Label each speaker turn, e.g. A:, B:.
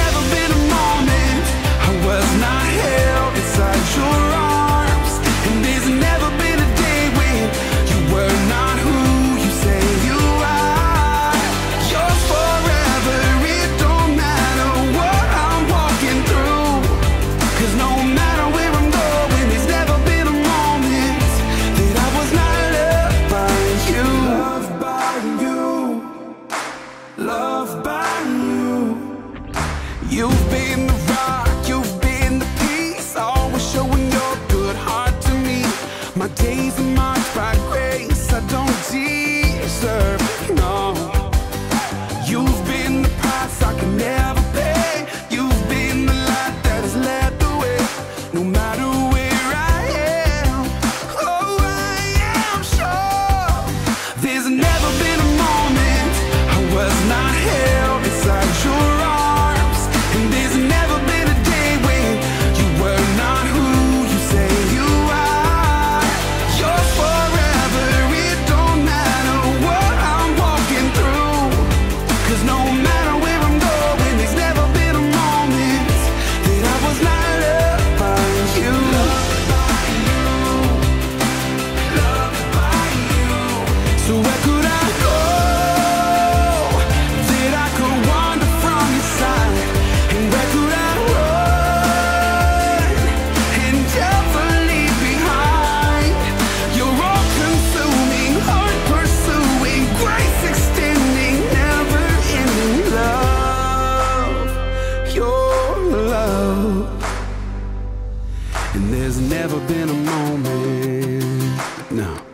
A: never been a moment I was not held inside your arms, and there's never been a day when you were not who you say you are. You're forever, it don't matter what I'm walking through, 'cause no matter where I'm going, there's never been a moment that I was not loved by you. Loved by you, loved by you. You've been the rock, you've been the peace, always showing your good heart to me. My days are marked by grace I don't deserve, no. You've been the price I can never pay. You've been the light that has led the way. No matter where I am, oh, I am sure there's never been a moment I was not held inside your arms, and there's never been a day when you were not who you say you are. You're forever, it don't matter what I'm walking through, 'cause no matter where I'm going, there's never been a moment that I was not loved by you. Loved by you, loved by you. So where could I go that I could wander from your side? And where could I run and never leave behind? You're all consuming, heart pursuing, grace extending, never ending love. Your love. And there's never been a moment, no.